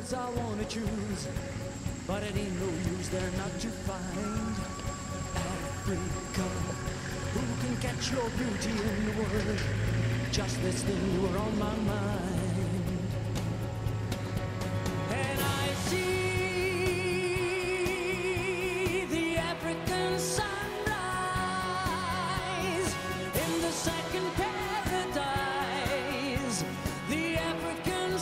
words I wanna choose, but it ain't no use, they're not to find. Africa, who can catch your beauty in the world? Just this thing, you were on my mind. And I see the African sunrise in the second paradise. The African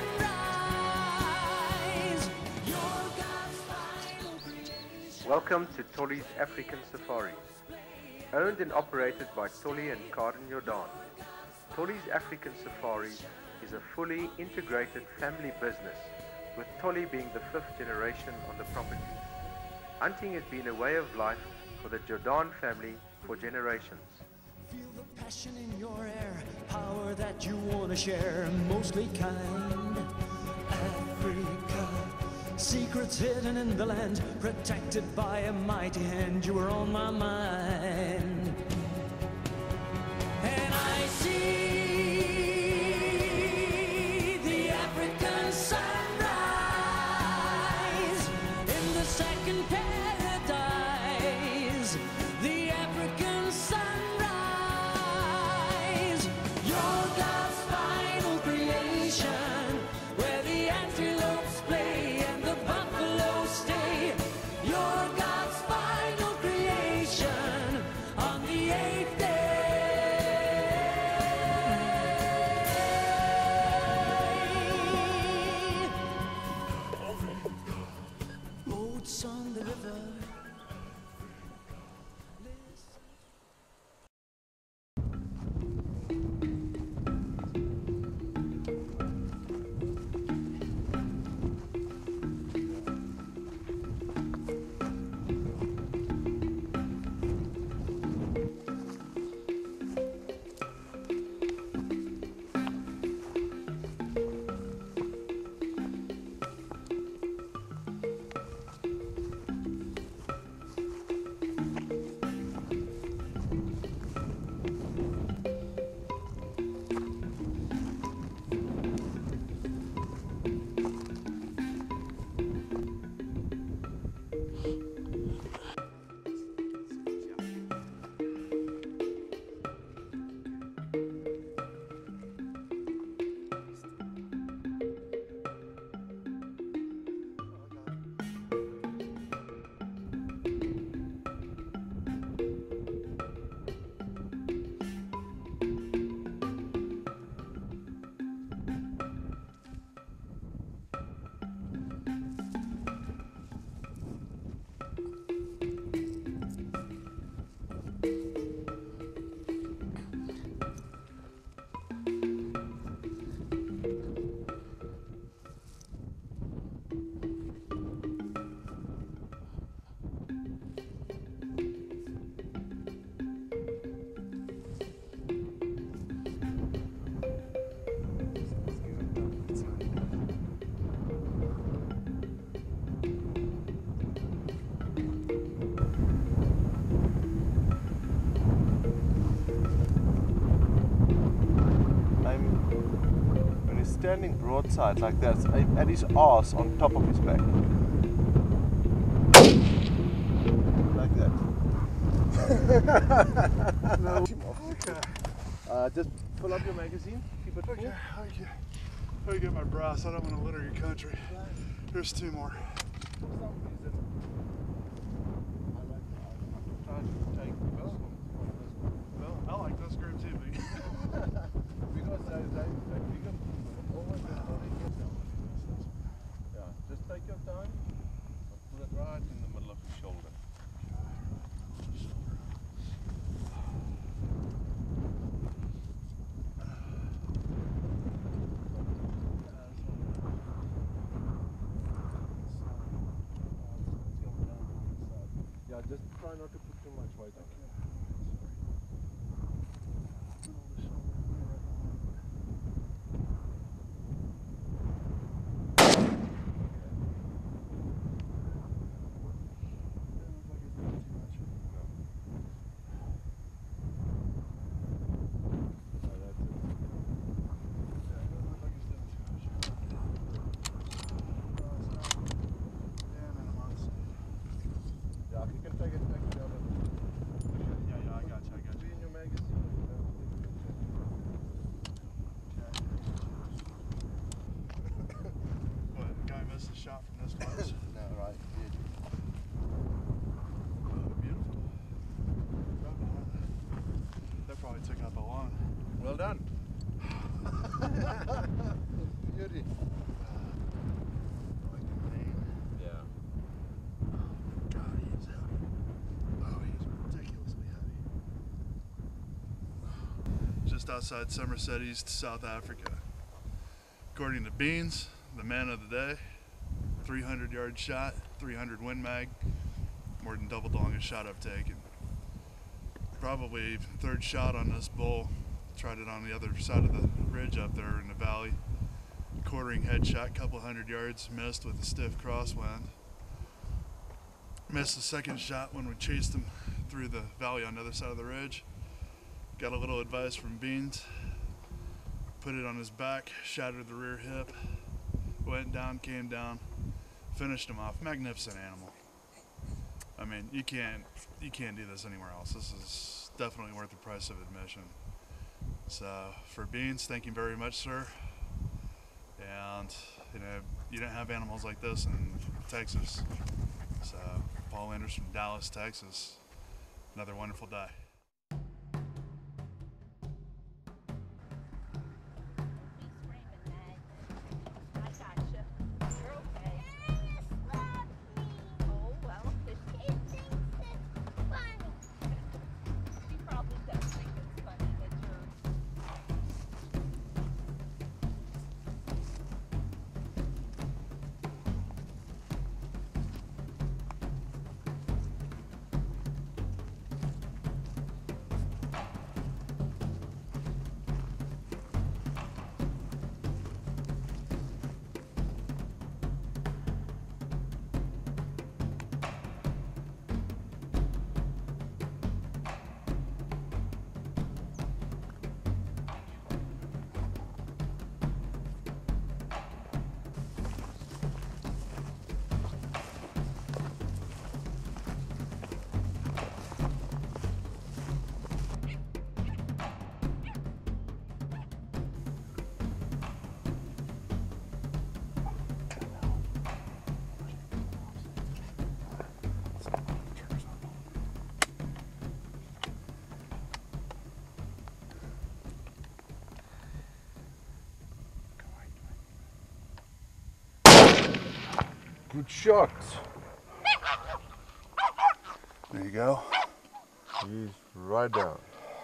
sunrise, your God's final creation. Welcome to Tolly's African Safaris. Owned and operated by Tolly and Karen Jordan. Tolly's African Safari is a fully integrated family business, with Tolly being the 5th generation on the property. Hunting has been a way of life for the Jordan family for generations. Feel the passion in your air, power that you want to share, mostly kind. Africa, secrets hidden in the land, protected by a mighty hand, you were on my mind. And I see the African sunrise in the second paradise. The African sunrise, your God's final creation, where the antelopes play and the buffalo stay. Your God's final creation on the 8th day. Boats on the river. Standing broadside like that, at his arse on top of his back. Like that. No. Okay. Just pull up your magazine, keep it full. Okay, how you get my brass? I don't want to litter your country. Here's 2 more. Well, I like this group too, big. Because they yeah, just take your time and put it right in the middle of the shoulder. Yeah, just try not to put too much weight on it. shot from this close. No, right. Good. Oh, beautiful. That probably took out the lawn. Well done. Beauty. Yeah. God, he's heavy. Oh, he's ridiculously heavy. Just outside Somerset, East South Africa. According to Beans, the man of the day, 300-yard shot, 300 Win Mag, more than double the longest shot I've taken. Probably third shot on this bull. Tried it on the other side of the ridge up there in the valley. Quartering headshot, couple 100 yards, missed with a stiff crosswind. Missed the second shot when we chased him through the valley on the other side of the ridge. Got a little advice from Beans. Put it on his back, shattered the rear hip, went down, came down, finished him off. Magnificent animal. I mean, you can't do this anywhere else. This is definitely worth the price of admission. So for Beans, thank you very much, sir. And you don't have animals like this in Texas. So Paul Landers from Dallas, Texas. Another wonderful day. Good shot. There you go. He's right down.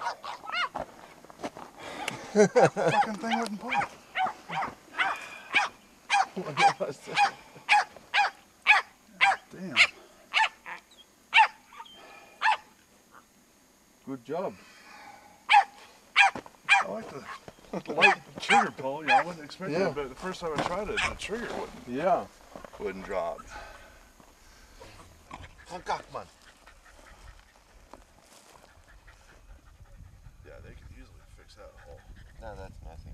Fucking thing wouldn't pull. Damn. Good job. I like the light trigger pull. Yeah, I wasn't expecting Yeah. it, but the first time I tried it, the trigger wouldn't drop. Man. Yeah, they can easily fix that hole. No, that's nothing.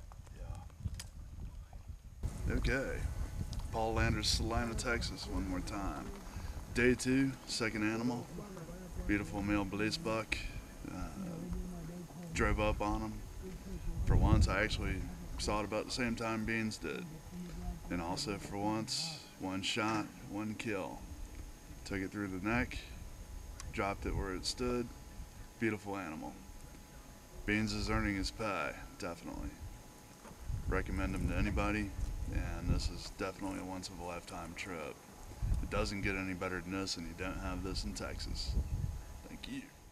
Yeah. Okay. Paul Landers, Salina, Texas, one more time. Day 2, second animal. Beautiful male Blesbuck. Drove up on him. For once, I actually saw it about the same time Beans did. And also for once, one shot, one kill. Took it through the neck, dropped it where it stood. Beautiful animal. Beans is earning his pay, definitely. Recommend him to anybody, and this is definitely a once in a lifetime trip. It doesn't get any better than this, and you don't have this in Texas. Thank you.